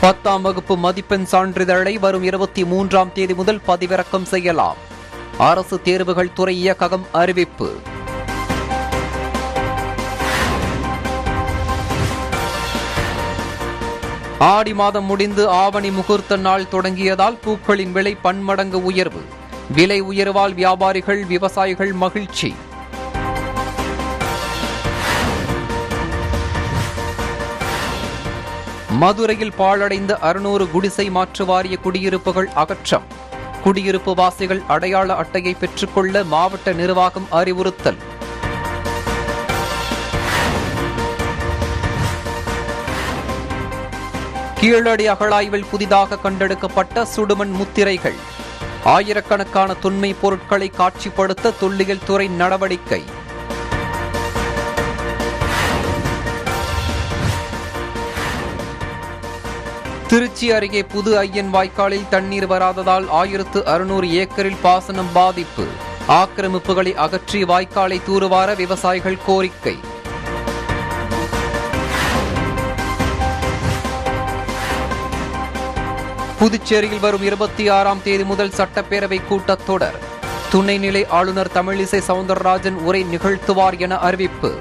10ஆம் வகுப்பு மதிப்பெண் சான்றிதழை வரும் 23ஆம் தேதி முதல் பதிவிறக்கம் செய்யலாம். அரசு தேர்வுகள் துறை இயக்ககம் அறிவிப்பு. ஆடி மாதம் முடிந்து ஆவணி முகூர்த்த நாள் தொடங்கியதால் பூக்களின் விலை பன்மடங்கு உயர்வு. விலை உயர்வால் வியாபாரிகள் விவசாயிகள் மகிழ்ச்சி. மதுரையில் பாழடைந்த 600 குடிசை மாற்று வாரிய குடியிருப்புகள் அகற்றம். குடியிருப்பு வாசிகள் அடையாள அட்டையை பெற்றுக்கொள்ள மாவட்ட நிர்வாகம் அறிவுறுத்தல். கீழடி அகழாய்வில் புதிதாக கண்டெடுக்கப்பட்ட சுடுமண் முத்திரைகள். ஆயிரக்கணக்கான தொன்மை பொருட்களை காட்சிப்படுத்த தொல்லியல் துறை நடவடிக்கை. திருச்சி அருகே புது ஐயன் வாய்க்காலில் தண்ணீர் வராததால் 1600 ஏக்கரில் பாசனம் பாதிப்பு. ஆக்கிரமிப்புகளை அகற்றி வாய்க்காலை தூர்வார விவசாயிகள் கோரிக்கை. புதுச்சேரியில் வரும் 26ஆம் தேதி முதல் சட்டப்பேரவை கூட்டத்தொடர். துணைநிலை ஆளுநர் தமிழிசை சவுந்தரராஜன் உரை நிகழ்த்துவார் என அறிவிப்பு.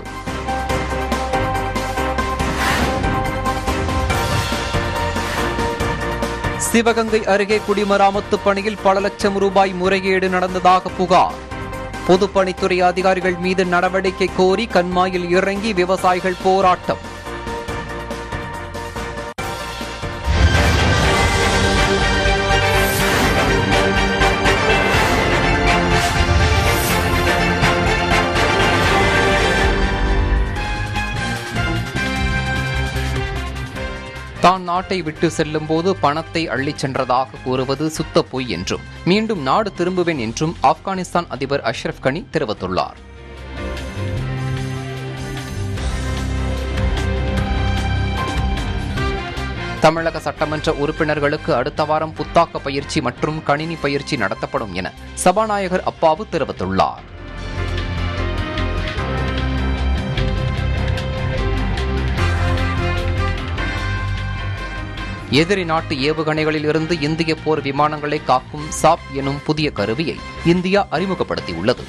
சிவகங்கை அருகே குடிமராமத்து பணியில் பல லட்சம் ரூபாய் முறைகேடு நடந்ததாக புகார். பொதுப்பணித்துறை அதிகாரிகள் மீது நடவடிக்கை கோரி கண்மாயில் இறங்கி விவசாயிகள் போராட்டம். தான் நாட்டை விட்டு செல்லும் போது பணத்தை அள்ளிச் சென்றதாக கூறுவது சுத்த பொய் என்றும் மீண்டும் நாடு திரும்புவேன் என்றும் ஆப்கானிஸ்தான் அதிபர் அஷ்ரப் கனி தெரிவித்துள்ளார். தமிழக சட்டமன்ற உறுப்பினர்களுக்கு அடுத்த வாரம் புத்தாக்க பயிற்சி மற்றும் கணினி பயிற்சி நடத்தப்படும் என சபாநாயகர் அப்பாவு தெரிவித்துள்ளார். எதிரி நாட்டு ஏவுகணைகளில் இருந்து இந்திய போர் விமானங்களை காக்கும் சாப் எனும் புதிய கருவியை இந்தியா அறிமுகப்படுத்தியுள்ளது.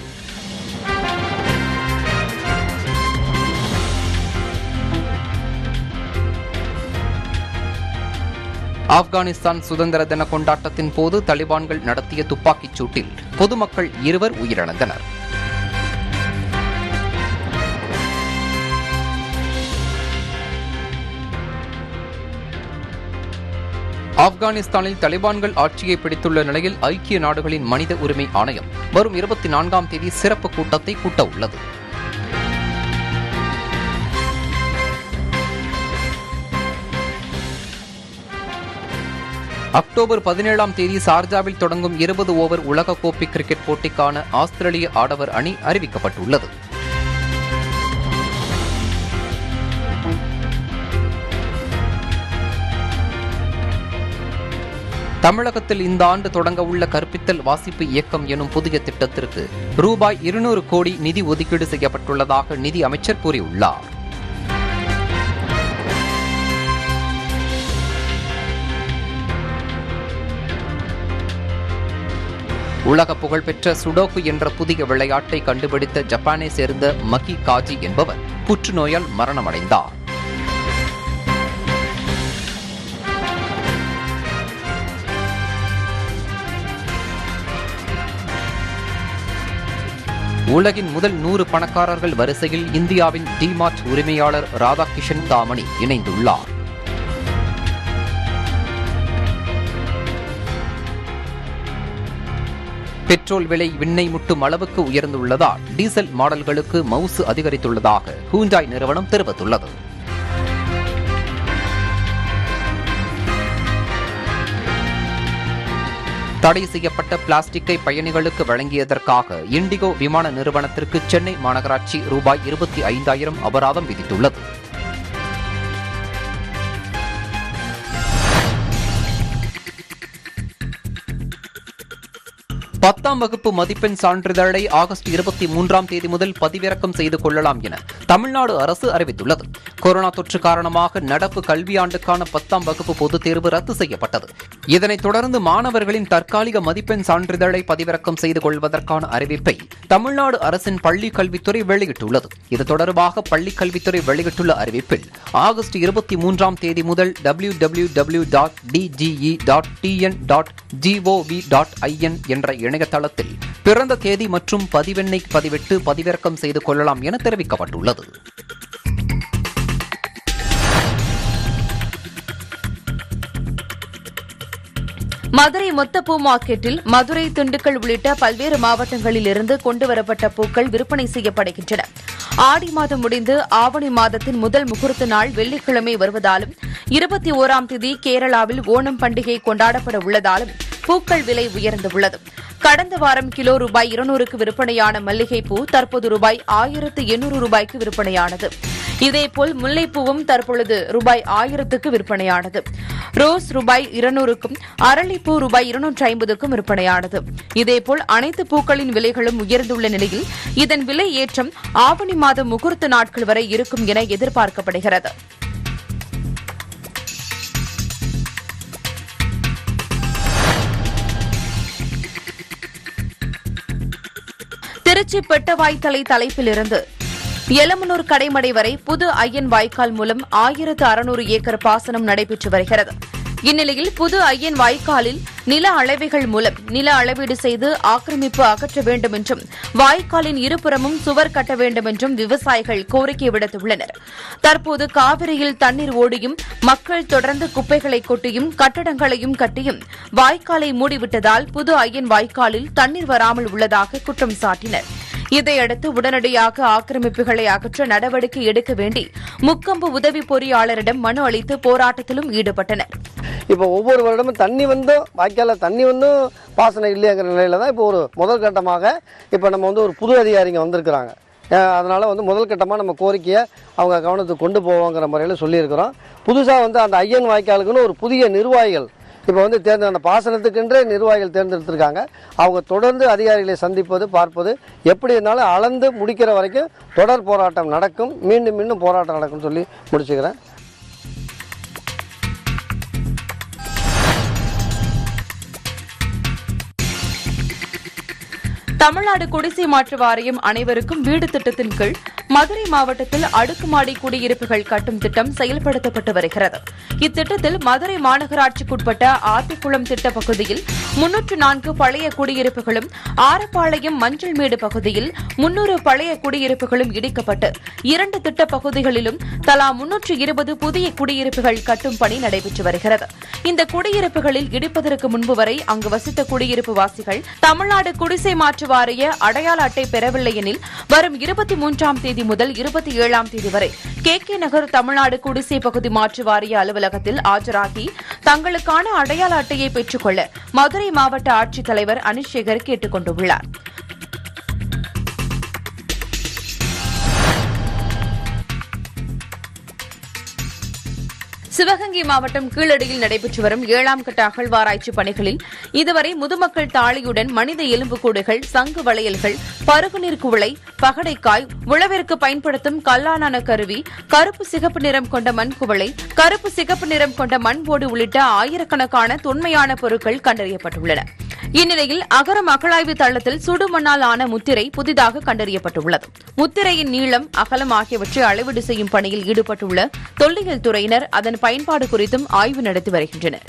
ஆப்கானிஸ்தான் சுதந்திர தின கொண்டாட்டத்தின் போது தலிபான்கள் நடத்திய துப்பாக்கிச் சூட்டில் பொதுமக்கள் 2 உயிரிழந்தனர். ஆப்கானிஸ்தானில் தலிபான்கள் ஆட்சியை பிடித்துள்ள நிலையில் ஐக்கிய நாடுகளின் மனித உரிமை ஆணையம் வரும் 24ஆம் தேதி சிறப்பு கூட்டத்தை கூட்ட உள்ளது. அக்டோபர் 17ஆம் தேதி சார்ஜாவில் தொடங்கும் 20 ஓவர் உலகக்கோப்பை கிரிக்கெட் போட்டிக்கான ஆஸ்திரேலிய ஆடவர் அணி அறிவிக்கப்பட்டுள்ளது. தமிழகத்தில் இந்த ஆண்டு தொடங்க உள்ள கற்பித்தல் வாசிப்பு இயக்கம் எனும் புதிய திட்டத்திற்கு ரூபாய் 200 கோடி நிதி ஒதுக்கீடு செய்யப்பட்டுள்ளதாக நிதி அமைச்சர் கூறியுள்ளார். உலக புகழ்பெற்ற சுடோக்கு என்ற புதிய விளையாட்டை கண்டுபிடித்த ஜப்பானை சேர்ந்த மக்கி காஜி என்பவர் புற்றுநோயால் மரணமடைந்தார். உலகின் முதல் 100 பணக்காரர்கள் வரிசையில் இந்தியாவின் டிமார்ட் உரிமையாளர் ராதாகிஷன் தாமணி இணைந்துள்ளார். பெட்ரோல் விலை விண்ணை முட்டும் அளவுக்கு உயர்ந்துள்ளதால் டீசல் மாடல்களுக்கு மவுசு அதிகரித்துள்ளதாக ஹூண்டாய் நிறுவனம் தெரிவித்துள்ளது. தடை செய்யப்பட்ட பிளாஸ்டிக்கை பயணிகளுக்கு வழங்கியதற்காக இண்டிகோ விமான நிறுவனத்திற்கு சென்னை மாநகராட்சி ரூபாய் 25,000 அபராதம் விதித்துள்ளது. 10ஆம் வகுப்பு மதிப்பெண் சான்றிதழை ஆகஸ்ட் 23ஆம் தேதி முதல் பதிவிறக்கம் செய்து கொள்ளலாம் என தமிழ்நாடு அரசு அறிவித்துள்ளது. கொரோனா தொற்று காரணமாக நடப்பு கல்வியாண்டுக்கான 10ஆம் வகுப்பு பொதுத் தேர்வு ரத்து செய்யப்பட்டது. இதனைத் தொடர்ந்து மாணவர்களின் தற்காலிக மதிப்பெண் சான்றிதழை பதிவிறக்கம் செய்து கொள்வதற்கான அறிவிப்பை தமிழ்நாடு அரசின் பள்ளிக் கல்வித்துறை வெளியிட்டுள்ளது. இது தொடர்பாக பள்ளிக் கல்வித்துறை வெளியிட்டுள்ள அறிவிப்பில் ஆகஸ்ட் 23ஆம் தேதி முதல் www.dge.tn.gov.in என்ற இணையதளத்தில் பிறந்த தேதி மற்றும் பதிவெண்ணை பதிவிட்டு பதிவிறக்கம் செய்து கொள்ளலாம் என தெரிவிக்கப்பட்டுள்ளது. மதுரை மொத்த பூ மார்க்கெட்டில் மதுரை, திண்டுக்கல் உள்ளிட்ட பல்வேறு மாவட்டங்களில் இருந்து கொண்டுவரப்பட்ட பூக்கள் விற்பனை செய்யப்படுகின்றன. ஆடி மாதம் முடிந்து ஆவணி மாதத்தின் முதல் முகூர்த்த நாள் வெள்ளிக்கிழமை வருவதாலும் 21ஆம் தேதி கேரளாவில் ஓணம் பண்டிகை கொண்டாடப்பட உள்ளதாலும் பூக்கள் விலை உயர்ந்துள்ளது. கடந்த வாரம் கிலோ ரூபாய் 200க்கு விற்பனையான மல்லிகைப்பூ தற்போது ரூபாய் 1800 விற்பனையானது. இதேபோல் முல்லைப்பூவும் தற்பொழுது ரூபாய் 1000க்கு விற்பனையானது. ரோஸ் ரூபாய் 200க்கும், அரளிப்பூ ரூபாய் 250க்கும் விற்பனையானது. இதேபோல் அனைத்து பூக்களின் விலைகளும் உயர்ந்துள்ள நிலையில் இதன் விலை ஏற்றம் ஆவணி மாதம் முகூர்த்த நாட்கள் வரை இருக்கும் என எதிர்பார்க்கப்படுகிறது. திருச்சி பெட்டவாய்த்தலை தலைப்பிலிருந்து எலமனூர் கடைமடை வரை புது ஐயன் வாய்க்கால் மூலம் 1600 ஏக்கர் பாசனம் நடைபெற்று வருகிறது. இந்நிலையில் புது ஐயன் வாய்க்காலில் நில அளவைகள் மூலம் நில அளவீடு செய்து ஆக்கிரமிப்பு அகற்ற வேண்டும் என்றும் வாய்க்காலின் இருபுறமும் சுவர் கட்ட வேண்டும் என்றும் விவசாயிகள் கோரிக்கை விடுத்துள்ளனர். தற்போது காவிரியில் தண்ணீர் ஓடியும் மக்கள் தொடர்ந்து குப்பைகளை கொட்டியும் கட்டடங்களையும் கட்டியும் வாய்க்காலை மூடிவிட்டதால் புது ஐயன் வாய்க்காலில் தண்ணீர் வராமல் உள்ளதாக குற்றம் சாட்டினர். இதையடுத்து உடனடியாக ஆக்கிரமிப்புகளை அகற்ற நடவடிக்கை எடுக்க வேண்டி முக்கொம்பு உதவி பொறியாளரிடம் மனு அளித்து போராட்டத்திலும் ஈடுபட்டனர். இப்போ ஒவ்வொரு வருடமும் தண்ணி வந்தும் வாய்க்கால தண்ணி வந்தும் பாசனம் இல்லைங்கிற நிலையில தான் இப்போ ஒரு முதல் கட்டமாக இப்போ நம்ம ஒரு புது அதிகாரிங்க வந்திருக்கிறாங்க. அதனால முதல் கட்டமாக நம்ம கோரிக்கையை அவங்க கவனத்துக்கு கொண்டு போவோங்கிற முறையில் சொல்லியிருக்கிறோம். புதுசாக அந்த ஐயன் வாய்க்காலுக்குன்னு ஒரு புதிய நிர்வாகிகள் இப்போ அந்த பாசனத்துக்கென்றே நிர்வாகிகள் தேர்ந்தெடுத்திருக்காங்க. அவங்க தொடர்ந்து அதிகாரிகளை சந்திப்பது பார்ப்பது எப்படி இருந்தாலும் அளந்து முடிக்கிற வரைக்கும் தொடர் போராட்டம் நடக்கும். மீண்டும் மீண்டும் போராட்டம் நடக்கும்னு சொல்லி முடிச்சுக்கிறேன். தமிழ்நாடு குடிசை மாற்று வாரியம் அனைவருக்கும் வீடு திட்டத்தின் கீழ் மதுரை மாவட்டத்தில் அடுக்குமாடி குடியிருப்புகள் கட்டும் திட்டம் செயல்படுத்தப்பட்டு வருகிறது. இத்திட்டத்தில் மதுரை மாநகராட்சிக்குட்பட்ட ஆத்திக்குளம் திட்ட பகுதியில் 304 பழைய குடியிருப்புகளும், ஆரப்பாளையம் மஞ்சள்மேடு பகுதியில் 300 பழைய குடியிருப்புகளும் இடிக்கப்பட்டு 2 திட்ட பகுதிகளிலும் தலா 320 புதிய குடியிருப்புகள் கட்டும் பணி நடைபெற்று வருகிறது. இந்த குடியிருப்புகளில் இடிப்பதற்கு முன்பு வரை அங்கு வசித்த குடியிருப்பு வாசிகள் தமிழ்நாடு குடிசை மாற்று வாரிய அடையாள அட்டை பெறவில்லை எனில் வரும் 23ஆம் தேதி முதல் 27ஆம் தேதி வரை KK நகர் தமிழ்நாடு குடிசை பகுதி மாற்று வாரிய அலுவலகத்தில் ஆஜராகி தங்களுக்கான அடையாள அட்டையை பெற்றுக்கொள்ள மதுரை மாவட்ட ஆட்சித்தலைவர் அனிஷேகர் கேட்டுக் கொண்டுள்ளார். சிவகங்கை மாவட்டம் கீழடியில் நடைபெற்று வரும் 7ஆம் கட்ட அகழ்வாராய்ச்சி பணிகளில் இதுவரை முதுமக்கள் தாழியுடன் மனித எலும்புக்கூடுகள், சங்கு வளையல்கள், பருகுநீர் குவளை, பகடைக்காய், உழவிற்கு பயன்படுத்தும் கல்லானான கருவி, கருப்பு சிகப்பு நிறம் கொண்ட மண் குவளை, கருப்பு சிகப்பு நிறம் கொண்ட மண் ஓடு உள்ளிட்ட ஆயிரக்கணக்கான தொன்மையான பொருட்கள் கண்டறியப்பட்டுள்ளன. இந்நிலையில் அகரம் அகழாய்வு தளத்தில் சுடுமண்ணால் ஆன முத்திரை புதிதாக கண்டறியப்பட்டுள்ளது. முத்திரையின் நீளம், அகலம் ஆகியவற்றை அளவீடு செய்யும் பணியில் ஈடுபட்டுள்ள தொல்லியல் துறையினர் அதன் பயன்பாடு குறித்தும் ஆய்வு நடத்தி வருகின்றனர்.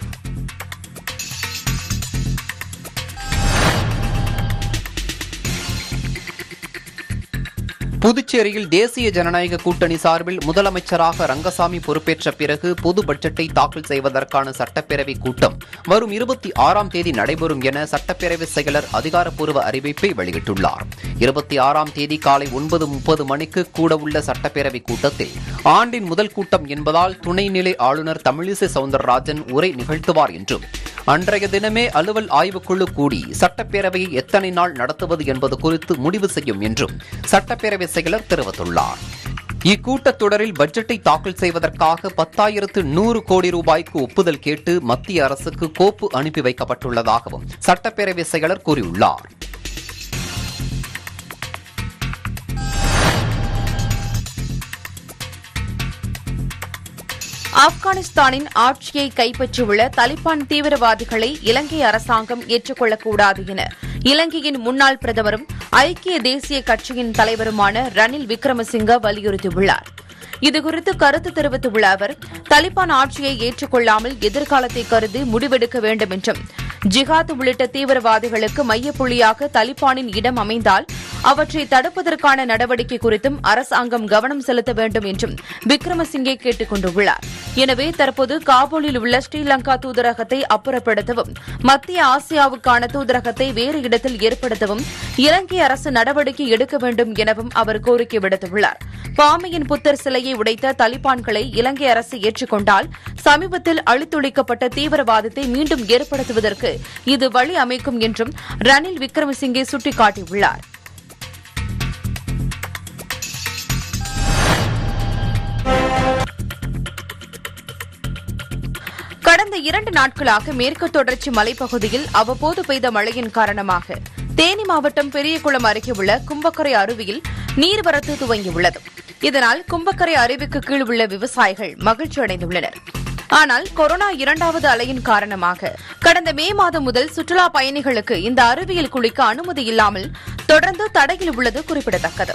புதுச்சேரியில் தேசிய ஜனநாயக கூட்டணி சார்பில் முதலமைச்சராக ரங்கசாமி பொறுப்பேற்ற பிறகு பொது பட்ஜெட்டை தாக்கல் செய்வதற்கான சட்டப்பேரவை கூட்டம் வரும் 26ஆம் தேதி நடைபெறும் என சட்டப்பேரவை செயலர் அதிகாரப்பூர்வ அறிவிப்பை வெளியிட்டுள்ளார். 26ஆம் தேதி காலை 9:30 மணிக்கு கூடவுள்ள சட்டப்பேரவை கூட்டத்தில் ஆண்டின் முதல் கூட்டம் என்பதால் துணைநிலை ஆளுநர் தமிழிசை சவுந்தரராஜன் உரை நிகழ்த்துவார் என்றும் அன்றைய தினமே அலுவல் ஆய்வுக்குழு கூடி சட்டப்பேரவையை எத்தனை நாள் நடத்துவது என்பது குறித்து முடிவு செய்யும் என்றும் சட்டப்பேரவை செயலர் தெரிவித்துள்ளார். இக்கூட்டத்தொடரில் பட்ஜெட்டை தாக்கல் செய்வதற்காக 10,100 கோடி ரூபாய்க்கு ஒப்புதல் கேட்டு மத்திய அரசுக்கு கோப்பு அனுப்பி வைக்கப்பட்டுள்ளதாகவும் சட்டப்பேரவை செயலர் கூறியுள்ளார். ஆப்கானிஸ்தானின் ஆட்சியை கைப்பற்றியுள்ள தலிபான் தீவிரவாதிகளை இலங்கை அரசாங்கம் ஏற்றுக்கொள்ளக்கூடாது என இலங்கையின் முன்னாள் பிரதமரும் ஐக்கிய தேசிய கட்சியின் தலைவருமான ரணில் விக்ரமசிங்க வலியுறுத்தியுள்ளார். இதுகுறித்து கருத்து தெரிவித்துள்ள அவர், தலிபான் ஆட்சியை ஏற்றுக்கொள்ளாமல் எதிர்காலத்தை கருதி முடிவெடுக்க வேண்டும் என்றும், ஜிஹாத் உள்ளிட்ட தீவிரவாதிகளுக்கு மையப்புள்ளியாக தலிபானின் இடம் அமைந்தால் அவற்றை தடுப்பதற்கான நடவடிக்கை குறித்தும் அரசாங்கம் கவனம் செலுத்த வேண்டும் என்றும் விக்ரமசிங்கே கேட்டுக் கொண்டுள்ளார். எனவே தற்போது காபூலில் உள்ள ஸ்ரீலங்கா தூதரகத்தை அப்புறப்படுத்தவும், மத்திய ஆசியாவுக்கான தூதரகத்தை வேறு இடத்தில் ஏற்படுத்தவும் இலங்கை அரசு நடவடிக்கை எடுக்க வேண்டும் எனவும் அவர் கோரிக்கை விடுத்துள்ளார். பாமையின் புத்தர் சிலையை உடைத்த தலிபான்களை இலங்கை அரசு ஏற்றுக்கொண்டால் சமீபத்தில் அழித்தொழிக்கப்பட்ட தீவிரவாதத்தை மீண்டும் ஏற்படுத்துவதற்கு இது வழி அமைக்கும் என்றும் ரணில் விக்ரமசிங்கே சுட்டிக்காட்டியுள்ளார். கடந்த 2 நாட்களாக மேற்கு தொடர்ச்சி மலைப்பகுதியில் அவ்வப்போது பெய்த மழையின் காரணமாக தேனி மாவட்டம் பெரியகுளம் அருகே உள்ள கும்பக்கரை அருவியில் நீர்வரத்து துவங்கியுள்ளது. இதனால் கும்பக்கரை அருவிக்கு கீழ் உள்ள விவசாயிகள் மகிழ்ச்சி அடைந்துள்ளனர். ஆனால் கொரோனா 2வது அலையின் காரணமாக கடந்த மே மாதம் முதல் சுற்றுலா பயணிகளுக்கு இந்த அருவியில் குளிக்க அனுமதி இல்லாமல் தொடர்ந்து தடையில் உள்ளது குறிப்பிடத்தக்கது.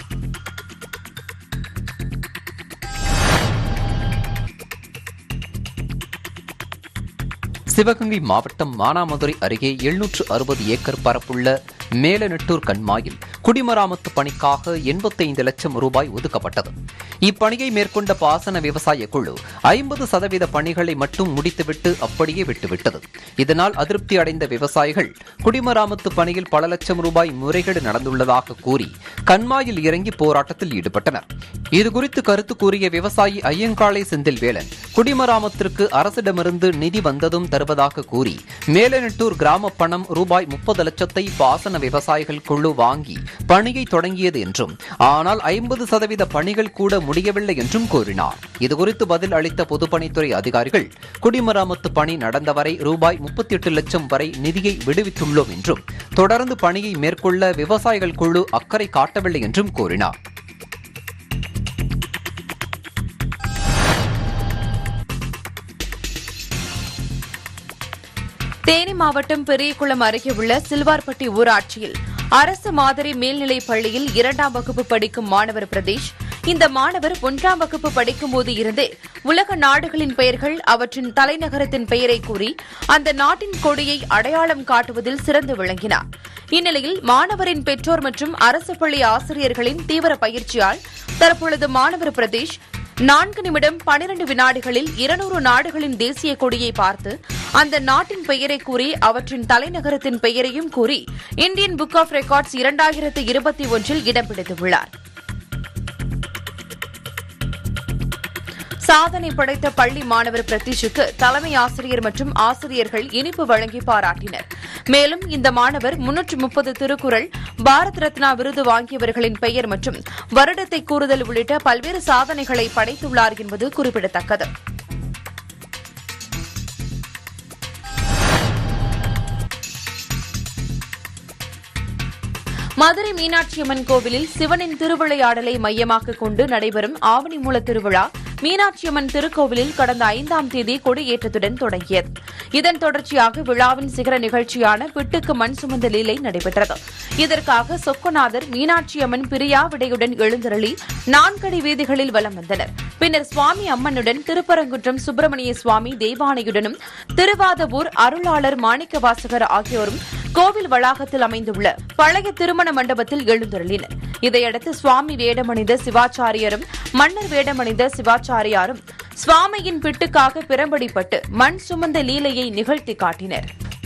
சிவகங்கை மாவட்டம் மானாமதுரை அருகே 760 ஏக்கர் பரப்புள்ள மேலநெட்டூர் கண்மாயில் குடிமராமத்து பணிக்காக 85 லட்சம் ரூபாய் ஒதுக்கப்பட்டது. இப்பணியை மேற்கொண்ட பாசன விவசாய குழு 50% பணிகளை மட்டும் முடித்துவிட்டு அப்படியே விட்டுவிட்டது. இதனால் அதிருப்தி அடைந்த விவசாயிகள் குடிமராமத்து பணியில் பல லட்சம் ரூபாய் முறைகேடு நடந்துள்ளதாக கூறி கண்மாயில் இறங்கி போராட்டத்தில் ஈடுபட்டனர். இதுகுறித்து கருத்து கூறிய விவசாயி ஐயங்காளை செந்தில்வேலன், குடிமராமத்திற்கு அரசிடமிருந்து நிதி வந்ததும் தருவதாக கூறி மேலநெட்டூர் கிராம பணம் ரூபாய் 30 லட்சத்தை பாசன விவசாயிகள் குழு வாங்கி பணியை தொடங்கியது என்றும், ஆனால் 50% பணிகள் கூட முடியவில்லை என்றும் கூறினார். இதுகுறித்து பதில் அளித்த பொதுப்பணித்துறை அதிகாரிகள், குடிமராமத்து பணி நடந்தவரை ரூபாய் 38 லட்சம் வரை நிதியை விடுவித்துள்ளோம் என்றும், தொடர்ந்து பணியை மேற்கொள்ள விவசாயிகள் குழு அக்கறை காட்டவில்லை என்றும் கூறினார். தேனி மாவட்டம் பெரியகுளம் அருகே உள்ள சில்வார்பட்டி ஊராட்சியில் அரசு மாதிரி மேல்நிலைப் பள்ளியில் 2ஆம் வகுப்பு படிக்கும் மாணவர் பிரதேஷ். இந்த மாணவர் 1ஆம் வகுப்பு படிக்கும்போது இருந்தே உலக நாடுகளின் பெயர்கள், அவற்றின் தலைநகரத்தின் பெயரை கூறி அந்த நாட்டின் கொடியை அடையாளம் காட்டுவதில் சிறந்து விளங்கினார். இந்நிலையில் மாணவரின் பெற்றோர் மற்றும் அரசு பள்ளி ஆசிரியர்களின் தீவிர பயிற்சியால் தற்பொழுது மாணவர் பிரதேஷ் 4 நிமிடம் 12 வினாடிகளில் 200 நாடுகளின் தேசிய கொடியை பார்த்து அந்த நாட்டின் பெயரை கூறி அவற்றின் தலைநகரத்தின் பெயரையும் கூறி இந்தியன் புக் ஆஃப் ரெக்கார்ட்ஸ் 2021 இடம் பிடித்துள்ளார். சாதனை படைத்த பள்ளி மாணவர் பிரதீஷுக்கு தலைமை ஆசிரியர் மற்றும் ஆசிரியர்கள் இனிப்பு வழங்கி பாராட்டினர். மேலும் இந்த மாணவர் 330 திருக்குறள், பாரத் ரத்னா விருது வாங்கியவர்களின் பெயர் மற்றும் வருடத்தை கூறுதல் உள்ளிட்ட பல்வேறு சாதனைகளை படைத்துள்ளார் என்பது குறிப்பிடத்தக்கது. மதுரை மீனாட்சியம்மன் கோவிலில் சிவனின் திருவிளையாடலை மையமாக கொண்டு நடைபெறும் ஆவணி மூல திருவிழா மீனாட்சியம்மன் திருக்கோவிலில் கடந்த 5ஆம் தேதி கொடியேற்றத்துடன் தொடங்கியது. இதன் தொடர்ச்சியாக விழாவின் சிகர நிகழ்ச்சியான பிட்டுக்கு மண் சுமந்த லீலை நடைபெற்றது. இதற்காக சொக்கநாதர், மீனாட்சியம்மன் பிரியா விடையுடன் எழுந்தருளி 4 அடி வீதிகளில் வலம் வந்தனர். பின்னர் சுவாமி அம்மனுடன் திருப்பரங்குன்றம் சுப்பிரமணிய சுவாமி தெய்வானையுடனும் திருவாதவூர் அருளாளர் மாணிக்கவாசகர் ஆகியோரும் கோவில் வளாகத்தில் அமைந்துள்ள பழைய திருமண மண்டபத்தில் எழுந்தருளினர். இதையடுத்து சுவாமி வேடமணிந்த சிவாச்சாரியரும் மன்னர் வேடமணிந்த சிவாச்சாரியாரும் சுவாமியின் பிட்டுக்காக பிரம்படிப்பட்டு மண் சுமந்த லீலையை நிகழ்த்தி காட்டினர்.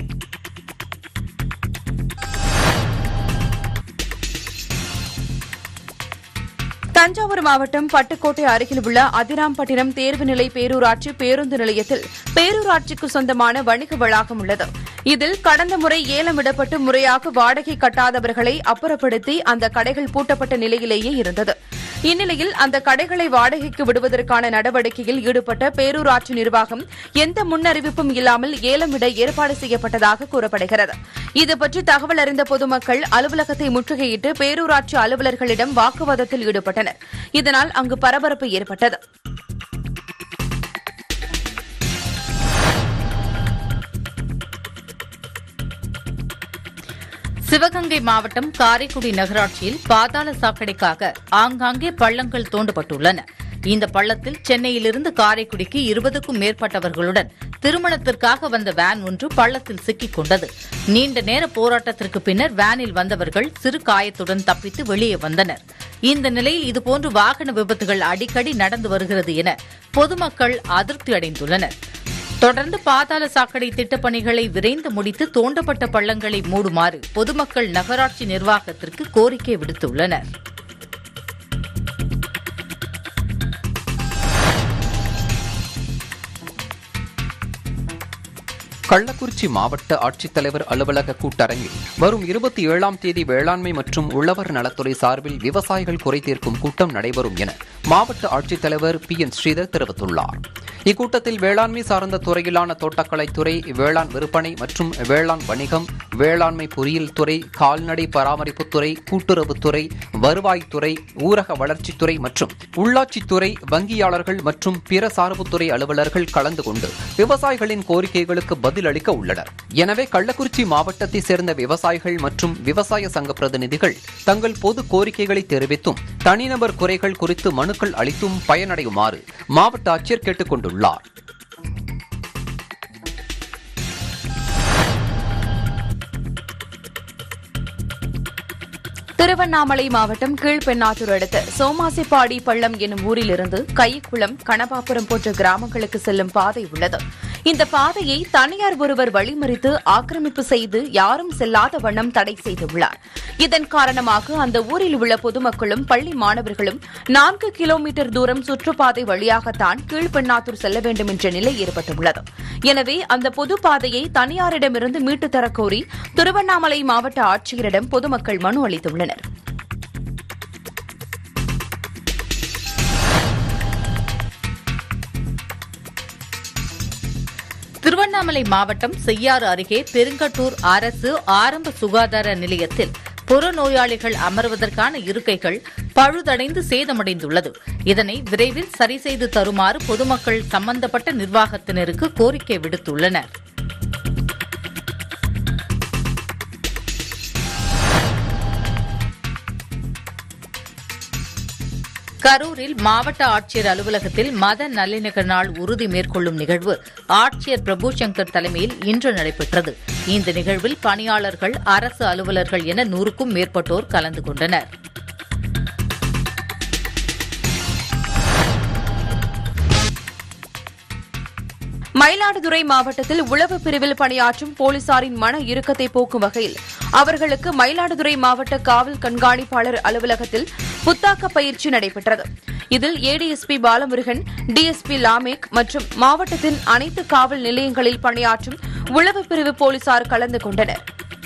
தஞ்சாவூர் மாவட்டம் பட்டுக்கோட்டை அருகில் உள்ள அதிராம்பட்டினம் தேர்வு நிலை பேரூராட்சி பேருந்து நிலையத்தில் பேரூராட்சிக்கு சொந்தமான வணிக வளாகம் உள்ளது. இதில் கடந்த முறை ஏலமிடப்பட்டு முறையாக வாடகை கட்டாதவர்களை அப்புறப்படுத்தி அந்த கடைகள் பூட்டப்பட்ட நிலையிலேயே இருந்தது. இந்நிலையில் அந்த கடைகளை வாடகைக்கு விடுவதற்கான நடவடிக்கையில் ஈடுபட்ட பேரூராட்சி நிர்வாகம் எந்த முன்னறிவிப்பும் இல்லாமல் ஏலமிட ஏற்பாடு செய்யப்பட்டதாக கூறப்படுகிறது. இதுபற்றி தகவல் அறிந்த பொதுமக்கள் அலுவலகத்தை முற்றுகையிட்டு பேரூராட்சி அலுவலர்களிடம் வாக்குவாதத்தில் ஈடுபட்டனர். இதனால் அங்கு பரபரப்பு ஏற்பட்டது. சிவகங்கை மாவட்டம் காரைக்குடி நகராட்சியில் பாதாள சாக்கடைக்காக ஆங்காங்கே பள்ளங்கள் தோண்டப்பட்டுள்ளன. இந்த பள்ளத்தில் சென்னையிலிருந்து காரைக்குடிக்கு 20க்கும் மேற்பட்டவர்களுடன் திருமணத்திற்காக வந்த வேன் ஒன்று பள்ளத்தில் சிக்கிக் கொண்டது. நீண்ட நேர போராட்டத்திற்கு பின்னர் வேனில் வந்தவர்கள் சிறு காயத்துடன் தப்பித்து வெளியே வந்தனர். இந்த நிலையில் இதுபோன்று வாகன விபத்துகள் அடிக்கடி நடந்து வருகிறது என பொதுமக்கள் அதிருப்தி அடைந்துள்ளனர். தொடர்ந்து பாதாள சாக்கடை திட்டப்பணிகளை விரைந்து முடித்து தோண்டப்பட்ட பள்ளங்களை மூடுமாறு பொதுமக்கள் நகராட்சி நிர்வாகத்திற்கு கோரிக்கை விடுத்துள்ளனர். கள்ளக்குறிச்சி மாவட்ட ஆட்சித்தலைவர் அலுவலக கூட்டரங்கில் வரும் 27ஆம் தேதி வேளாண்மை மற்றும் உழவர் நலத்துறை சார்பில் விவசாயிகள் குறை தீர்க்கும் கூட்டம் நடைபெறும் என மாவட்ட ஆட்சித்தலைவர் PN ஸ்ரீதர் தெரிவித்துள்ளார். இக்கூட்டத்தில் வேளாண்மை சார்ந்த துறையிலான தோட்டக்கலைத்துறை, வேளாண் விற்பனை மற்றும் வேளாண் வணிகம், வேளாண்மை பொறியியல் துறை, கால்நடை பராமரிப்புத்துறை, கூட்டுறவுத்துறை, வருவாய்த்துறை, ஊரக வளர்ச்சித்துறை மற்றும் உள்ளாட்சித்துறை, வங்கியாளர்கள் மற்றும் பிற சார்புத்துறை அலுவலர்கள் கலந்து கொண்டு விவசாயிகளின் கோரிக்கைகளுக்கு பதிலளிக்க உள்ளனர். எனவே கள்ளக்குறிச்சி மாவட்டத்தை சேர்ந்த விவசாயிகள் மற்றும் விவசாய சங்க பிரதிநிதிகள் தங்கள் பொது கோரிக்கைகளை தெரிவித்தும் தனிநபர் குறைகள் குறித்து மனுக்கள் அளித்தும் பயனடையுமாறு மாவட்ட ஆட்சியர் கேட்டுக் கொண்டுள்ளார். திருவண்ணாமலை மாவட்டம் கீழ்பெண்ணாத்தூர் அடுத்த சோமாசிப்பாடி பள்ளம் எனும் ஊரிலிருந்து கைக்குளம், கணபாபுரம் போன்ற கிராமங்களுக்கு செல்லும் பாதை உள்ளது. இந்த பாதையை தனியார் ஒருவர் வழிமறித்து ஆக்கிரமிப்பு செய்து யாரும் செல்லாத வண்ணம் தடை செய்துள்ளார். இதன் காரணமாக அந்த ஊரில் உள்ள பொதுமக்களும் பள்ளி மாணவர்களும் 4 கிலோமீட்டர் தூரம் சுற்றுப்பாதை வழியாகத்தான் கீழ்பெண்ணாத்தூர் செல்ல வேண்டும் என்ற நிலை ஏற்பட்டுள்ளது. எனவே அந்த பொது பாதையை தனியாரிடமிருந்து மீட்டுத் தரக்கோரி திருவண்ணாமலை மாவட்ட ஆட்சியரிடம் பொதுமக்கள் மனு அளித்துள்ளனர். திருவண்ணாமலை மாவட்டம் செய்யாறு அருகே பெருங்கட்டூர் அரசு ஆரம்ப சுகாதார நிலையத்தில் புறநோயாளிகள் அமர்வதற்கான இருக்கைகள் பழுதடைந்து சேதமடைந்துள்ளது. இதனை விரைவில் சரி செய்து தருமாறு பொதுமக்கள் சம்பந்தப்பட்ட நிர்வாகத்தினருக்கு கோரிக்கை விடுத்துள்ளனர். கரூரில் மாவட்ட ஆட்சியர் அலுவலகத்தில் மத நல்லிணக்க நாள் உறுதி மேற்கொள்ளும் நிகழ்வு ஆட்சியர் பிரபு சங்கர் தலைமையில் இன்று நடைபெற்றது. இந்த நிகழ்வில் பணியாளர்கள், அரசு அலுவலர்கள் என 100க்கும் மேற்பட்டோர் கலந்து கொண்டனர். மயிலாடுதுறை மாவட்டத்தில் உளவு பிரிவில் பணியாற்றும் போலீசாரின் மன இறுக்கத்தை போக்கும் வகையில் அவர்களுக்கு மயிலாடுதுறை மாவட்ட காவல் கண்காணிப்பாளர் அலுவலகத்தில் புத்தாக்க பயிற்சி நடைபெற்றது. இதில் ADSP பாலமுருகன், DSP லாமேக் மற்றும் மாவட்டத்தின் அனைத்து காவல் நிலையங்களில் பணியாற்றும் உளவு பிரிவு போலீசார் கலந்து கொண்டனர்.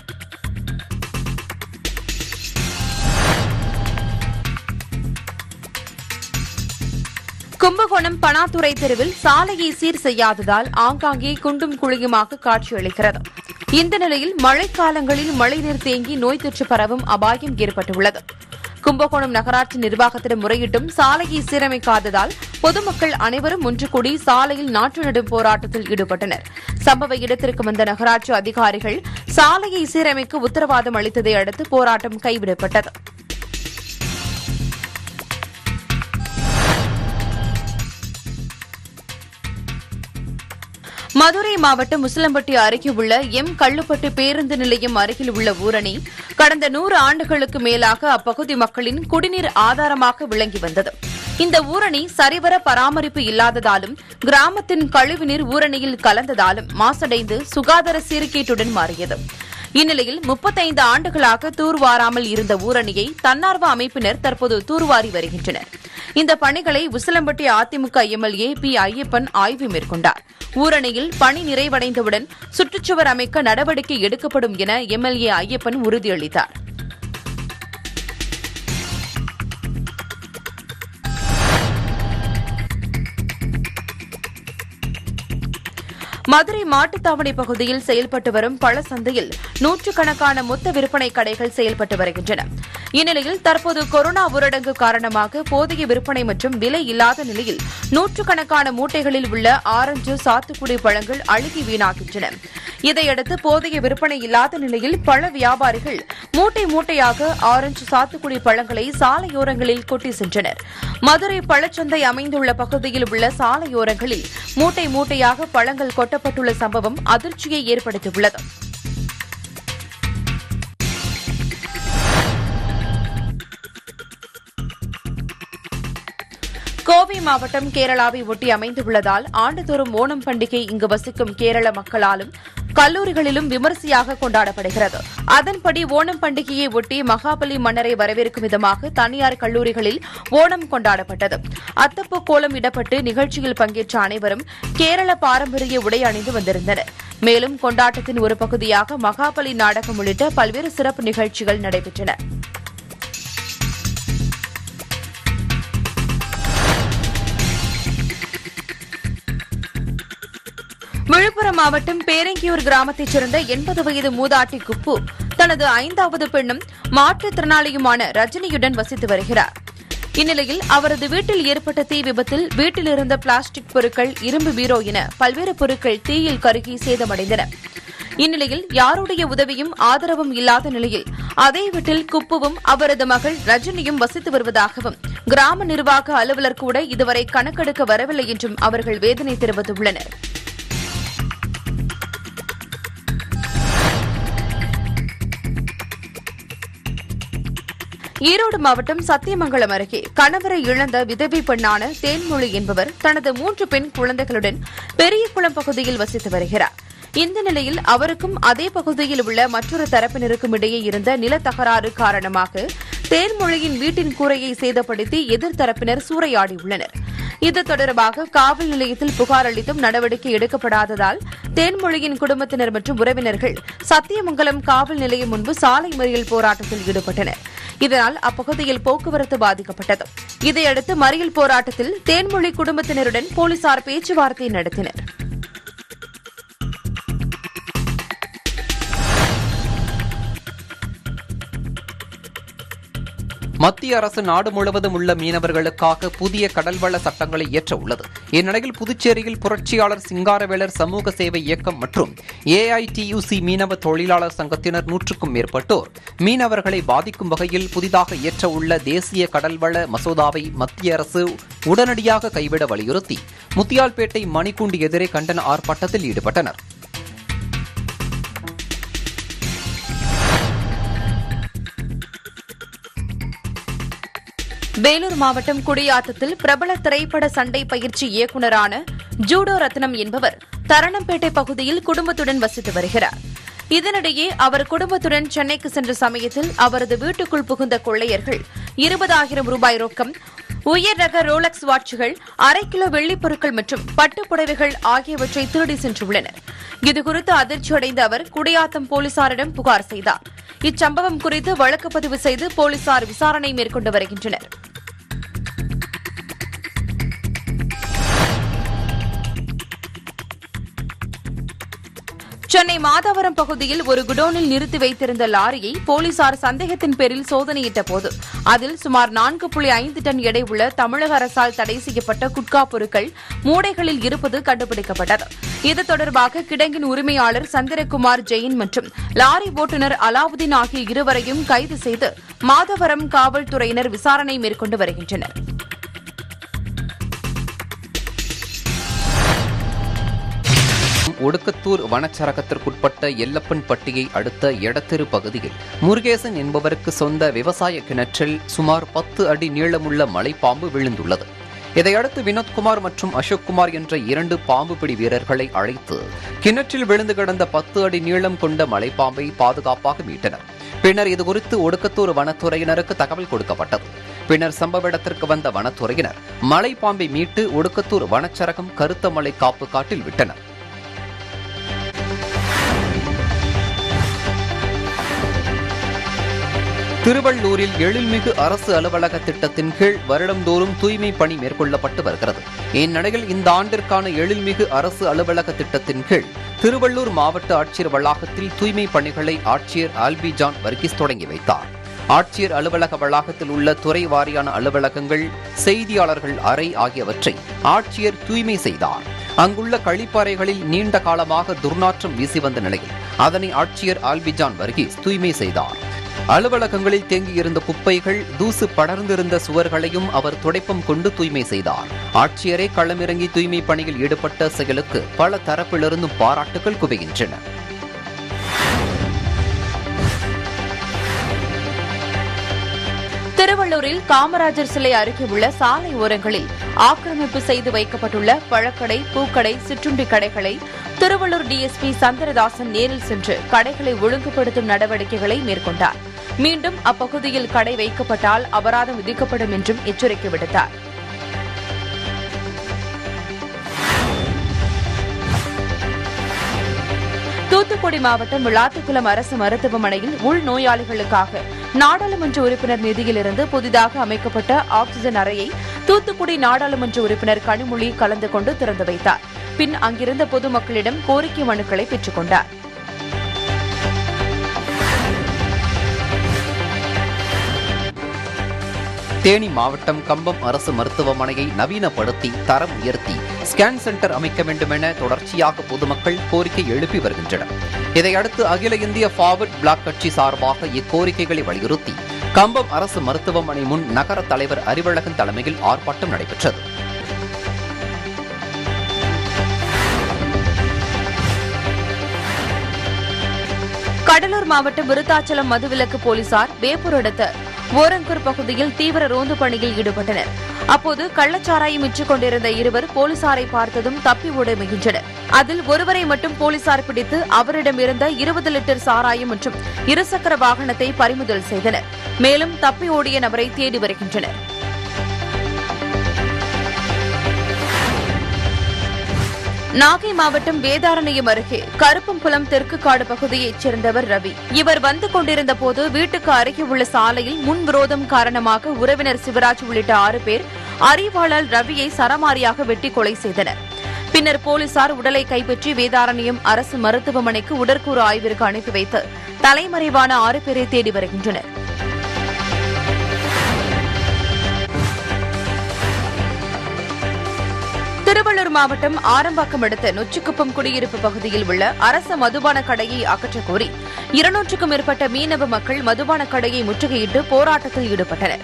கும்பகோணம் பணாத்துறை தெருவில் சாலையை சீர் செய்யாததால் ஆங்காங்கே குண்டும் குழியுமாக காட்சியளிக்கிறது. இந்த நிலையில் மழைக்காலங்களில் மழைநீர் தேங்கி நோய் தொற்று பரவும் அபாயம் ஏற்பட்டுள்ளது. கும்பகோணம் நகராட்சி நிர்வாகத்திடம் முறையிட்டும் சாலையை சீரமைக்காததால் பொதுமக்கள் அனைவரும் ஒன்று கூடி சாலையில் நாற்று நடும் போராட்டத்தில் ஈடுபட்டனர். சம்பவ இடத்திற்கு வந்த நகராட்சி அதிகாரிகள் சாலையை சீரமைக்க உத்தரவாதம் அளித்ததை அடுத்து போராட்டம் கைவிடப்பட்டது. மதுரை மாவட்டம் முசலம்பட்டி அருகே உள்ள கள்ளுப்பட்டு பேருந்து நிலையம் அருகில் உள்ள ஊரணி கடந்த 100 ஆண்டுகளுக்கு மேலாக அப்பகுதி மக்களின் குடிநீர் ஆதாரமாக விளங்கி வந்தது. இந்த ஊரணி சரிவர பராமரிப்பு இல்லாததாலும் கிராமத்தின் கழிவுநீர் ஊரணியில் கலந்ததாலும் மாசடைந்து சுகாதார சீர்கேட்டுடன் மாறியது. இந்நிலையில் 35 ஆண்டுகளாக தூர்வாராமல் இருந்த ஊரணியை தன்னார்வ அமைப்பினர் தற்போது தூர்வாரி வருகின்றனர். இந்த பணிகளை உசிலம்பட்டி அதிமுக MLA P. ஐயப்பன் ஆய்வு மேற்கொண்டார். ஊரணியில் பணி நிறைவடைந்தவுடன் சுற்றுச்சுவர் அமைக்க நடவடிக்கை எடுக்கப்படும் என MLA ஐயப்பன் உறுதியளித்தார். மதுரை மாட்டுத்தாவணி பகுதியில் செயல்பட்டு வரும் பழ சந்தையில் நூற்றுக்கணக்கான மொத்த விற்பனை கடைகள் செயல்பட்டு வருகின்றன. இந்நிலையில் தற்போது கொரோனா ஊரடங்கு காரணமாக போதிய விற்பனை மற்றும் விலை இல்லாத நிலையில் நூற்றுக்கணக்கான மூட்டைகளில் உள்ள ஆரஞ்சு, சாத்துக்குடி பழங்கள் அழுகி வீணாகின்றன. இதையடுத்து போதிய விற்பனை இல்லாத நிலையில் பழ வியாபாரிகள் மூட்டை மூட்டையாக ஆரஞ்சு, சாத்துக்குடி பழங்களை சாலையோரங்களில் கொட்டி சென்றனர். மதுரை பழச்சந்தை அமைந்துள்ள பகுதியில் உள்ள சாலையோரங்களில் மூட்டை மூட்டையாக பழங்கள் கொட்டப்பட்டுள்ள சம்பவம் அதிர்ச்சியை ஏற்படுத்தியுள்ளது. கோவை மாவட்டம் கேரளாவை ஒட்டி அமைந்துள்ளதால் ஆண்டுதோறும் ஓணம் பண்டிகை இங்கு வசிக்கும் கேரள மக்களாலும் கல்லூரிகளிலும் விமரிசையாக கொண்டாடப்படுகிறது. அதன்படி ஓணம் பண்டிகையை ஒட்டி மகாபலி மன்னரை வரவேற்கும் விதமாக தனியார் கல்லூரிகளில் ஓணம் கொண்டாடப்பட்டது. அத்தப்பூ கோலம் இடப்பட்டு நிகழ்ச்சியில் பங்கேற்ற அனைவரும் கேரள பாரம்பரிய உடை அணிந்து வந்திருந்தனர். மேலும் கொண்டாட்டத்தின் ஒரு பகுதியாக மகாபலி நாடகம் உள்ளிட்ட பல்வேறு சிறப்பு நிகழ்ச்சிகள் நடைபெற்றன. விழுப்புரம் மாவட்டம் பேரங்கியூர் கிராமத்தைச் சேர்ந்த 80 வயது மூதாட்டி குப்பு தனது 5வது பெண்ணும் மாற்றுத்திறனாளியுமான ரஜினியுடன் வசித்து வருகிறார். இந்நிலையில் அவரது வீட்டில் ஏற்பட்ட தீ விபத்தில் வீட்டில் இருந்த பிளாஸ்டிக் பொருட்கள், இரும்பு பீரோ என பல்வேறு பொருட்கள் தீயில் கருகி சேதமடைந்தன. இந்நிலையில் யாருடைய உதவியும் ஆதரவும் இல்லாத நிலையில் அதே வீட்டில் குப்புவும் அவரது மகள் ரஜினியும் வசித்து வருவதாகவும் கிராம நிர்வாக அலுவலர் கூட இதுவரை கணக்கெடுக்க வரவில்லை என்றும் அவர்கள் வேதனை தெரிவித்துள்ளனர். ஈரோடு மாவட்டம் சத்தியமங்கலம் அருகே கணவரை இழந்த விதவை பெண்ணான தேன்மொழி என்பவர் தனது 3 பெண் குழந்தைகளுடன் பெரியகுளம் பகுதியில் வசித்து வருகிறார். இந்த நிலையில் அவருக்கும் அதே பகுதியில் உள்ள மற்றொரு தரப்பினருக்கும் இடையே இருந்த நிலத்தகராறு காரணமாக தேன்மொழியின் வீட்டின் கூரையை சேதப்படுத்தி எதிர்த்தரப்பினர் சூறையாடியுள்ளனர். இது தொடர்பாக காவல் நிலையத்தில் புகார் அளித்தும் நடவடிக்கை எடுக்கப்படாததால் தேன்மொழியின் குடும்பத்தினர் மற்றும் உறவினர்கள் சத்தியமங்கலம் காவல் நிலையம் முன்பு சாலை மறியல் போராட்டத்தில் ஈடுபட்டனர். இதனால் அப்பகுதியில் போக்குவரத்து பாதிக்கப்பட்டது. இதையடுத்து மறியல் போராட்டத்தில் தேன்மொழி குடும்பத்தினருடன் போலீசார் பேச்சுவார்த்தை நடத்தினர். மத்திய அரசு நாடு முழுவதும் உள்ள மீனவர்களுக்காக புதிய கடல்வள சட்டங்களை இயற்ற உள்ளது. இந்நிலையில் புதுச்சேரியில் புரட்சியாளர் சிங்காரவேலர் சமூக சேவை இயக்கம் மற்றும் AITUC மீனவ தொழிலாளர் சங்கத்தினர் 100க்கும் மேற்பட்டோர் மீனவர்களை பாதிக்கும் வகையில் புதிதாக இயற்ற உள்ள தேசிய கடல்வள மசோதாவை மத்திய அரசு உடனடியாக கைவிட வலியுறுத்தி முத்தியால்பேட்டை மணிக்கூண்டு எதிரே கண்டன ஆர்ப்பாட்டத்தில் ஈடுபட்டனர். வேலூர் மாவட்டம் குடியாத்தத்தில் பிரபல திரைப்பட சண்டை பயிற்சி இயக்குநரான ஜூடோ ரத்னம் என்பவர் தரணம்பேட்டை பகுதியில் குடும்பத்துடன் வசித்து வருகிறார். இதனிடையே அவர் குடும்பத்துடன் சென்னைக்கு சென்ற சமயத்தில் அவரது வீட்டுக்குள் புகுந்த கொள்ளையர்கள் 20,000 ரூபாய் ரொக்கம், உயர் ரக ரோலக்ஸ் வாட்சுகள், 1/2 கிலோ வெள்ளிப் பொருட்கள் மற்றும் பட்டுப் புடவைகள் ஆகியவற்றை திருடி சென்றுள்ளனர். இதுகுறித்து அதிர்ச்சியடைந்த அவர் குடியாத்தம் போலீசாரிடம் புகார் செய்தார். இச்சம்பவம் குறித்து வழக்கு பதிவு செய்து போலீசார் விசாரணை மேற்கொண்டு வருகின்றனர். சென்னை மாதவரம் பகுதியில் ஒரு குடோனில் நிறுத்தி வைத்திருந்த லாரியை போலீசார் சந்தேகத்தின் பேரில் சோதனையிட்ட போது அதில் சுமார் 4.5 டன் எடை உள்ள தமிழக அரசால் தடை செய்யப்பட்ட குட்கா பொருட்கள் மூடைகளில் இருப்பது கண்டுபிடிக்கப்பட்டது. இது தொடர்பாக கிடங்கின் உரிமையாளர் சந்திரகுமார் ஜெயின் மற்றும் லாரி ஓட்டுநர் அலாவுதீன் ஆகிய இருவரையும் கைது செய்து மாதவரம் காவல்துறையினர் விசாரணை மேற்கொண்டு வருகின்றனர். ஒடுக்கத்தூர் வனச்சரகத்திற்குட்பட்ட எல்லப்பன்பட்டியை அடுத்த எடத்தெரு பகுதியில் முருகேசன் என்பவருக்கு சொந்த விவசாய கிணற்றில் சுமார் 10 அடி நீளமுள்ள மலைப்பாம்பு விழுந்துள்ளது. இதையடுத்து வினோத்குமார் மற்றும் அசோக்குமார் என்ற 2 பாம்பு பிடி வீரர்களை அழைத்து கிணற்றில் விழுந்து கிடந்த 10 அடி நீளம் கொண்ட மலைப்பாம்பை பாதுகாப்பாக மீட்டனர். பின்னர் இதுகுறித்து ஒடுக்கத்தூர் வனத்துறையினருக்கு தகவல் கொடுக்கப்பட்டது. பின்னர் சம்பவ இடத்திற்கு வந்த வனத்துறையினர் மலைப்பாம்பை மீட்டு ஒடுக்கத்தூர் வனச்சரகம் கருத்தமலை காப்பு காட்டில் விட்டனர். திருவள்ளூரில் எழில்மிகு அரசு அலுவலக திட்டத்தின் கீழ் வருடந்தோறும் தூய்மை பணி மேற்கொள்ளப்பட்டு வருகிறது. இந்நிலையில் இந்த ஆண்டிற்கான எழில்மிகு அரசு அலுவலக திட்டத்தின் கீழ் திருவள்ளூர் மாவட்ட ஆட்சியர் வளாகத்தில் தூய்மை பணிகளை ஆட்சியர் ஆல்பி ஜான் வர்கீஸ் தொடங்கி வைத்தார். ஆட்சியர் அலுவலக வளாகத்தில் உள்ள துறை வாரியான அலுவலகங்கள், செய்தியாளர்கள் அறை ஆகியவற்றை ஆட்சியர் தூய்மை செய்தார். அங்குள்ள கழிப்பறைகளில் நீண்ட காலமாக துர்நாற்றம் வீசி வந்த நிலையில் அதனை ஆட்சியர் ஆல்பி ஜான் வர்கீஸ் தூய்மை செய்தார். அலுவலகங்களில் தேங்கியிருந்த குப்பைகள், தூசு படர்ந்திருந்த சுவர்களையும் அவர் துடைப்பம் கொண்டு தூய்மை செய்தார். ஆட்சியரே களமிறங்கி தூய்மை பணியில் ஈடுபட்ட செயலுக்கு பல தரப்பிலிருந்தும் பாராட்டுகள் குவிகின்றன. திருவள்ளூரில் காமராஜர் சிலை அருகே உள்ள சாலை ஓரங்களில் ஆக்கிரமிப்பு செய்து வைக்கப்பட்டுள்ள பழக்கடை, பூக்கடை, சிற்றுண்டி கடைகளை திருவள்ளூர் டிஎஸ்பி சந்திரதாசன் நேரில் சென்று கடைகளை ஒழுங்குபடுத்தும் நடவடிக்கைகளை மேற்கொண்டார். மீண்டும் அப்பகுதியில் கடை வைக்கப்பட்டால் அபராதம் விதிக்கப்படும் என்றும் எச்சரிக்கை விடுத்தார். தூத்துக்குடி மாவட்டம் விளாத்திக்குளம் அரசு மருத்துவமனையில் உள்நோயாளிகளுக்காக நாடாளுமன்ற உறுப்பினர் நிதியிலிருந்து புதிதாக அமைக்கப்பட்ட ஆக்ஸிஜன் அறையை தூத்துக்குடி நாடாளுமன்ற உறுப்பினர் கனிமொழி கலந்து கொண்டு திறந்து வைத்தார். பின் அங்கிருந்த பொதுமக்களிடம் கோரிக்கை மனுக்களை பெற்றுக் கொண்டார். தேனி மாவட்டம் கம்பம் அரசு மருத்துவமனையை நவீனப்படுத்தி தரம் உயர்த்தி ஸ்கேன் சென்டர் அமைக்க வேண்டும் என தொடர்ச்சியாக பொதுமக்கள் கோரிக்கை எழுப்பி வருகின்றனர். இதையடுத்து அகில இந்திய ஃபார்வர்ட் பிளாக் கட்சி சார்பாக இக்கோரிக்கைகளை வலியுறுத்தி கம்பம் அரசு மருத்துவமனை முன் நகர தலைவர் அறிவழகன் தலைமையில் ஆர்ப்பாட்டம் நடைபெற்றது. கடலூர் மாவட்டம் விருத்தாச்சலம் மதுவிலக்கு போலீசார் வேப்பூர் அடுத்த ஓரங்கூர் பகுதியில் தீவிர ரோந்து பணியில் ஈடுபட்டனர். அப்போது கள்ளச்சாராயம் விற்றுக் கொண்டிருந்த இருவர் போலீசாரை பார்த்ததும் தப்பி ஓட முயன்றனர். அதில் ஒருவரை மட்டும் போலீசார் பிடித்து அவரிடமிருந்த 20 லிட்டர் சாராயம் மற்றும் இருசக்கர வாகனத்தை பறிமுதல் செய்தனர். மேலும் தப்பி ஓடிய நபரை தேடி வருகின்றனர். நாகை மாவட்டம் வேதாரண்யம் அருகே கருப்பம்புலம் தெற்கு காடு பகுதியைச் சேர்ந்தவர் ரவி. இவர் வந்து கொண்டிருந்த போது வீட்டுக்கு அருகே உள்ள சாலையில் முன்விரோதம் காரணமாக உறவினர் சிவராஜ் உள்ளிட்ட 6 பேர் அரிவாளால் ரவியை சரமாரியாக வெட்டி கொலை செய்தனர். பின்னர் போலீசார் உடலை கைப்பற்றி வேதாரண்யம் அரசு மருத்துவமனைக்கு உடற்கூறு ஆய்விற்கு அனுப்பி வைத்து தலைமறைவான 6 பேரை தேடி வருகின்றனர். திருவள்ளூர் மாவட்டம் ஆரம்பாக்கம் அடுத்த நொச்சிக்குப்பம் குடியிருப்பு பகுதியில் உள்ள அரச மதுபான கடையை அகற்றக் கோரி 200க்கும் மேற்பட்ட மீனவ மக்கள் மதுபான கடையை முற்றுகையிட்டு போராட்டத்தில் ஈடுபட்டனர்.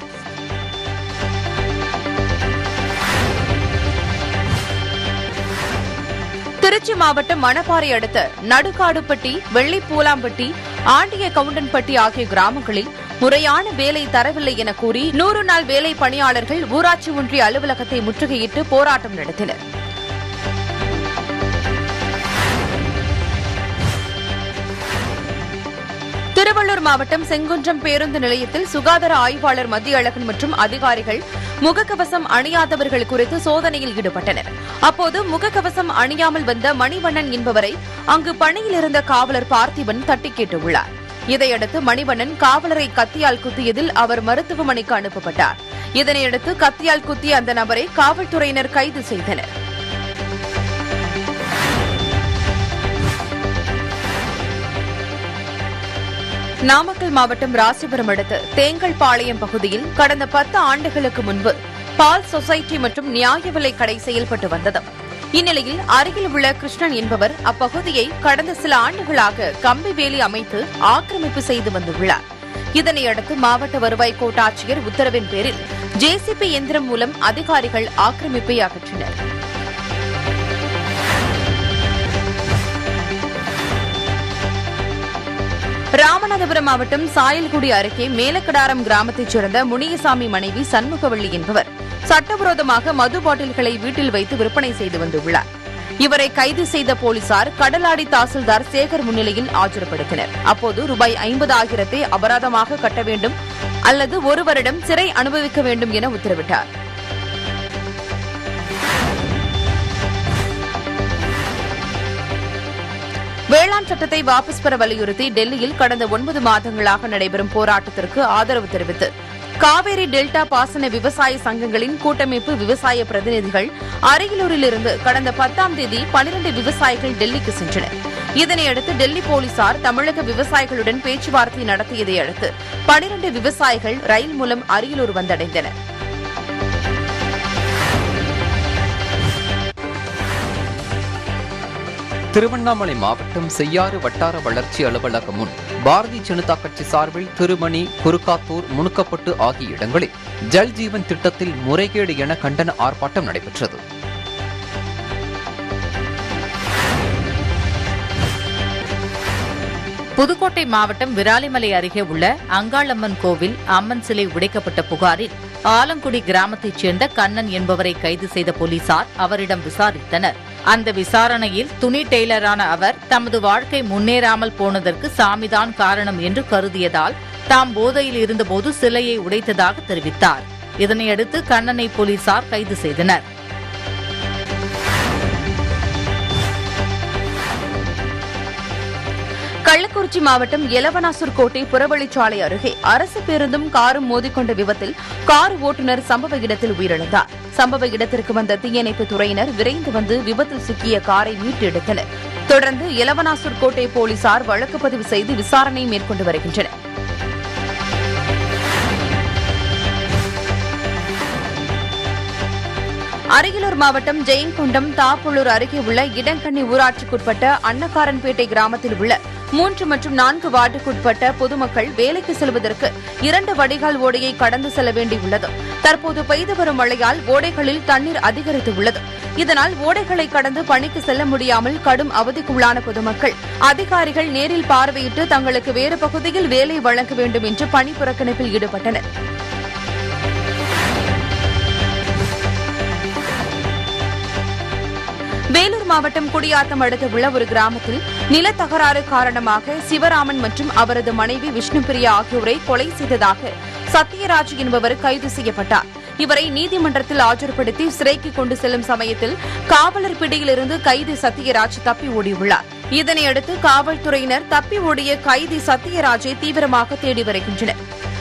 திருச்சி மாவட்டம் மணப்பாறை அடுத்த நடுக்காடுப்பட்டி, வெள்ளிப்பூலாம்பட்டி, ஆண்டிய கவுண்டன்பட்டி ஆகிய கிராமங்களில் முறையான வேலை தரவில்லை என கூறி 100 நாள் வேலை பணியாளர்கள் ஊராட்சி ஒன்றிய அலுவலகத்தை முற்றுகையிட்டு போராட்டம் நடத்தினர். திருவள்ளூர் மாவட்டம் செங்குன்றம் பேருந்து நிலையத்தில் சுகாதார ஆய்வாளர் மத்தியழகன் மற்றும் அதிகாரிகள் முகக்கவசம் அணியாதவர்கள் குறித்து சோதனையில் ஈடுபட்டனர். அப்போது முகக்கவசம் அணியாமல் வந்த மணிவண்ணன் என்பவரை அங்கு பணியில் இருந்த காவலர் பார்த்திபன் தட்டி கேட்டுள்ளார். இதையடுத்து மணிவண்ணன் காவலரை கத்தியால் குத்தியதில் அவர் மருத்துவமனைக்கு அனுப்பப்பட்டார். இதனையடுத்து கத்தியால் குத்திய அந்த நபரை காவல்துறையினர் கைது செய்தனர். நாமக்கல் மாவட்டம் ராசிபுரம் அடுத்த தேங்கல்பாளையம் பகுதியில் கடந்த 10 ஆண்டுகளுக்கு முன்பு பால் சொசைட்டி மற்றும் நியாய விலை கடை செயல்பட்டு வந்தது. இந்நிலையில் அருகில் உள்ள கிருஷ்ணன் என்பவர் அப்பகுதியை கடந்த சில ஆண்டுகளாக கம்பி வேலி அமைத்து ஆக்கிரமிப்பு செய்து வந்துள்ளார். இதனையடுத்து மாவட்ட வருவாய் கோட்டாட்சியர் உத்தரவின் பேரில் ஜேசிபி இயந்திரம் மூலம் அதிகாரிகள் ஆக்கிரமிப்பை அகற்றினர். ராமநாதபுரம் மாவட்டம் சாயல்குடி அருகே மேலக்கடாரம் கிராமத்தைச் சேர்ந்த முனியசாமி மனைவி சண்முகவள்ளி என்பவர் சட்டவிரோதமாக மது பாட்டில்களை வீட்டில் வைத்து விற்பனை செய்து வந்துள்ளார். இவரை கைது செய்த போலீசார் கடலாடி தாசில்தார் சேகர் முன்னிலையில் ஆஜர்படுத்தினர். அப்போது ரூபாய் 50,000 அபராதமாக கட்ட வேண்டும் அல்லது 1 வருடம் சிறை அனுபவிக்க வேண்டும் என உத்தரவிட்டார். வேளாண் சட்டத்தை வாபஸ் பெற வலியுறுத்தி டெல்லியில் கடந்த 9 மாதங்களாக நடைபெறும் போராட்டத்திற்கு ஆதரவு தெரிவித்து காவேரி டெல்டா பாசன விவசாய சங்கங்களின் கூட்டமைப்பு விவசாய பிரதிநிதிகள் அரியலூரிலிருந்து கடந்த 10ஆம் தேதி 12 விவசாயிகள் டெல்லிக்கு சென்றனர். இதனையடுத்து டெல்லி போலீசார் தமிழக விவசாயிகளுடன் பேச்சுவார்த்தை நடத்தியதை அடுத்து 12 விவசாயிகள் ரயில் மூலம் அரியலூர் வந்தடைந்தனர். திருவண்ணாமலை மாவட்டம் செய்யாறு வட்டார வளர்ச்சி அலுவலகம் முன் பாரதிய ஜனதா கட்சி சார்பில் திருமணி, குறுக்காத்தூர், முனுக்கப்பட்டு ஆகிய இடங்களில் ஜல் ஜீவன் திட்டத்தில் முறைகேடு என கண்டன ஆர்ப்பாட்டம் நடைபெற்றது. புதுக்கோட்டை மாவட்டம் விராலிமலை அருகே உள்ள அங்காளம்மன் கோவில் அம்மன் சிலை உடைக்கப்பட்ட புகாரில் ஆலங்குடி கிராமத்தைச் சேர்ந்த கண்ணன் என்பவரை கைது செய்த போலீசார் அவரிடம் விசாரித்தனர். அந்த விசாரணையில் துணி டெய்லரான அவர் தமது வாழ்க்கை முன்னேறாமல் போனதற்கு சாமிதான் காரணம் என்று கருதியதால் தாம் போதையில் இருந்தபோது சிலையை உடைத்ததாக தெரிவித்தார். இதனையடுத்து கண்ணனை போலீசார் கைது செய்தனர். கள்ளக்குறிச்சி மாவட்டம் எலவனாசூர் கோட்டை புறவழிச்சாலை அருகே அரசு பேருந்தும் காரும் மோதிக்கொண்ட விபத்தில் கார் ஓட்டுநர் சம்பவ இடத்தில் உயிரிழந்தார். சம்பவ இடத்திற்கு வந்த தீயணைப்பு துறையினர் விரைந்து வந்து விபத்தில் சிக்கிய காரை மீட்டெடுத்தனர். தொடர்ந்து எலவனாசூர் கோட்டை போலீசார் வழக்கு பதிவு செய்து விசாரணை மேற்கொண்டு வருகின்றனர். அரியலூர் மாவட்டம் ஜெயங்கொண்டம் தாப்புளூர் அருகே உள்ள இடங்கண்ணி ஊராட்சிக்குட்பட்ட அன்னக்காரன்பேட்டை கிராமத்தில் உள்ள 3 மற்றும் 4 வார்டுக்குட்பட்ட பொதுமக்கள் வேலைக்கு செல்வதற்கு 2 வடிகால் ஓடையை கடந்து செல்ல வேண்டியுள்ளது. தற்போது பெய்து வரும் மழையால் ஓடைகளில் தண்ணீர் அதிகரித்துள்ளது. இதனால் ஓடைகளை கடந்து பணிக்கு செல்ல முடியாமல் கடும் அவதிக்குள்ளான பொதுமக்கள் அதிகாரிகள் நேரில் பார்வையிட்டு தங்களுக்கு வேறு பகுதியில் வேலை வழங்க வேண்டும் என்று பணி புறக்கணிப்பில் ஈடுபட்டனர். வேலூர் மாவட்டம் குடியாத்தம் அடுத்த உள்ள ஒரு கிராமத்தில் நிலத்தகராறு காரணமாக சிவராமன் மற்றும் அவரது மனைவி விஷ்ணுபிரியா ஆகியோரை கொலை செய்ததாக சத்யராஜ் என்பவர் கைது செய்யப்பட்டார். இவரை நீதிமன்றத்தில் ஆஜர்படுத்தி சிறைக்கு கொண்டு செல்லும் சமயத்தில் காவலர் பிடியிலிருந்து கைதி சத்யராஜ் தப்பி ஓடியுள்ளார். இதனையடுத்து காவல்துறையினர் தப்பி ஓடிய கைதி சத்யராஜை தீவிரமாக தேடி வருகின்றனர்.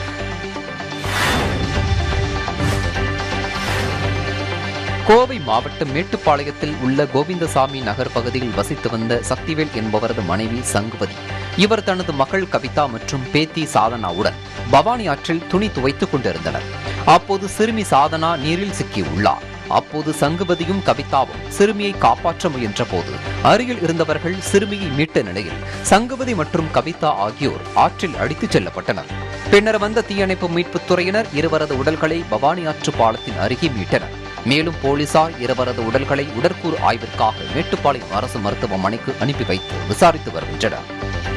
கோவை மாவட்டம் மேட்டுப்பாளையத்தில் உள்ள கோவிந்தசாமி நகர் பகுதியில் வசித்து வந்த சக்திவேல் என்பவரது மனைவி சங்குவதி. இவர் தனது மகள் கவிதா மற்றும் பேத்தி சாதனாவுடன் பவானி ஆற்றில் துணி துவைத்துக் கொண்டிருந்தனர். அப்போது சிறுமி சாதனா நீரில் சிக்கியுள்ளார். அப்போது சங்குவதியும் கவிதாவும் சிறுமியை காப்பாற்ற முயன்ற போது அருகில் இருந்தவர்கள் சிறுமியை மீட்ட நிலையில் சங்குவதி மற்றும் கவிதா ஆகியோர் ஆற்றில் அடித்துச் செல்லப்பட்டனர். பின்னர் வந்த தீயணைப்பு மீட்புத் துறையினர் இருவரது உடல்களை பவானி ஆற்று பாலத்தின் அருகே மீட்டனர். மேலும் போலீசார் இருவரது உடல்களை உடற்கூறு ஆய்விற்காக மேட்டுப்பாளையம் அரசு மருத்துவமனைக்கு அனுப்பி வைத்து விசாரித்து வருகின்றனர்.